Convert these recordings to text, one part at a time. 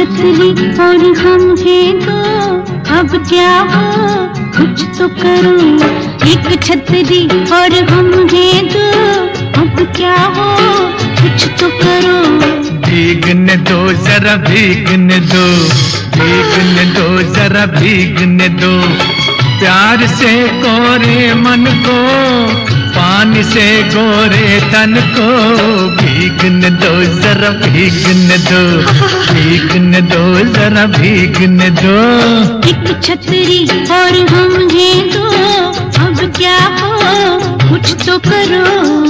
छतरी और हम हैं दो, अब क्या हो कुछ तो करो। एक छतरी और हम हैं दो, अब क्या हो कुछ तो करो। भीगने दो जरा भीगने दो, भीगने दो जरा भीगने दो। प्यार से कोरे मन को, पानी से गोरे तन को। भीगने दो जरा भीगने दो, भीगने दो जरा भीगने दो। एक छतरी और हम हैं दो, अब क्या हो कुछ तो करो।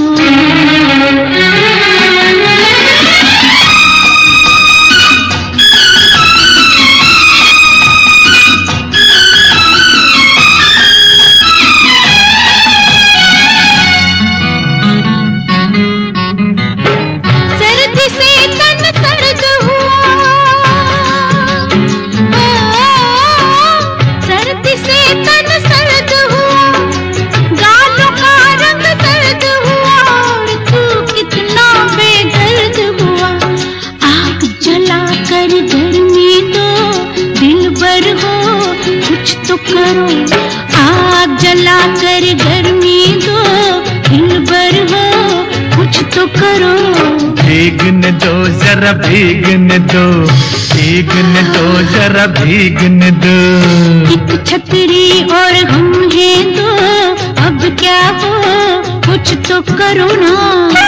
करो आग जला कर गर्मी दो, दिल भर हो कुछ तो करो। भीगने दो जरा भीगने दो, भीगने दो जरा भीगने दो। एक छतरी और हम हैं दो, अब क्या हो कुछ तो करो ना।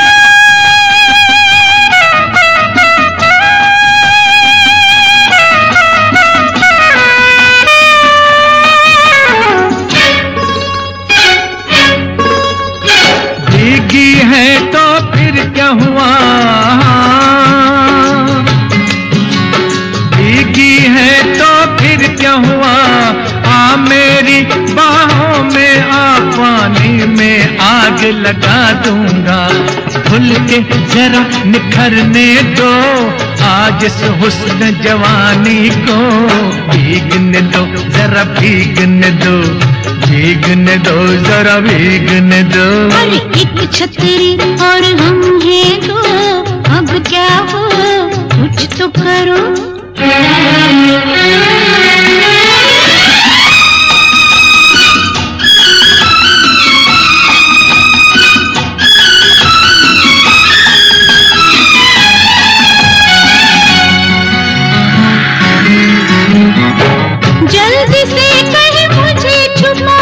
भीगी है तो फिर क्या हुआ, भीगी है तो फिर क्या हुआ। आ मेरी बाहों में आ, पानी में आग लगा दूंगा। खुल के जरा निखरने दो आज इस हुस्न जवानी को। भीगने दो जरा भीगने दो, भीगने दो जरा भीगने दो। अरे एक छतरी और हम हैं दो, अब क्या हो कुछ तो करो। जल्दी से कहीं मुझे छुपा,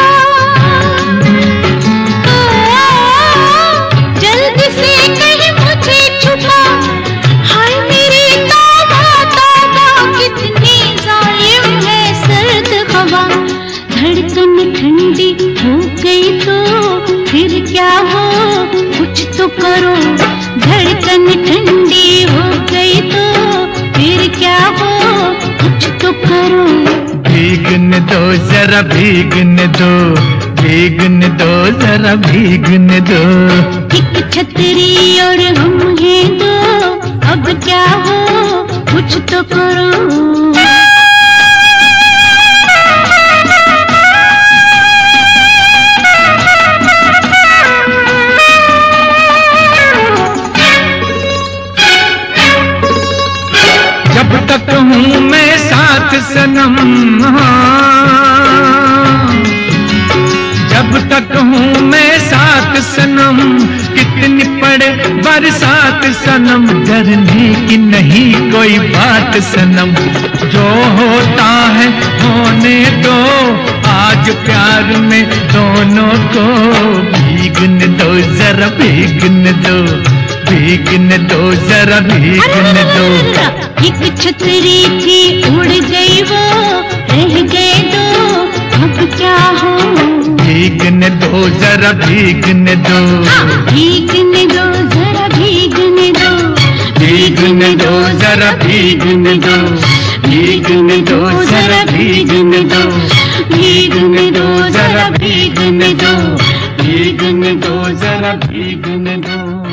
जल्दी से कहीं मुझे छुपा। हाय मेरी तौबा तौबा, कितनी जालिम है सर्द हवा। धड़कन ठंडी हो गई तो फिर क्या हो कुछ तो करो। धड़कन ठंडी हो गई तो फिर क्या हो कुछ तो करो। भीगने दो जरा भीगने दो, भीगने दो जरा भीगने दो। एक छतरी और हम हैं दो, अब क्या हो कुछ तो करो। जब तक हूँ मैं साथ सनम, जब तक हूँ मैं साथ सनम। कितनी पड़े बरसात सनम, डरने की नहीं कोई बात सनम। जो होता है होने दो आज प्यार में दोनों को। भीगने दो जरा भीगने दो, भीगने दो जरा भीगने दो। एक छतरी थी उड़ गई वो, रह गए दो अब क्या हो। भीगने दो जरा भीगने दो, भीगने दो जरा भीगने दो। भीगने दो जरा भीगने दो, भीगने दो जरा भीगने दो। भीगने दो जरा भीगने दो, भीगने दो जरा भीगने दो।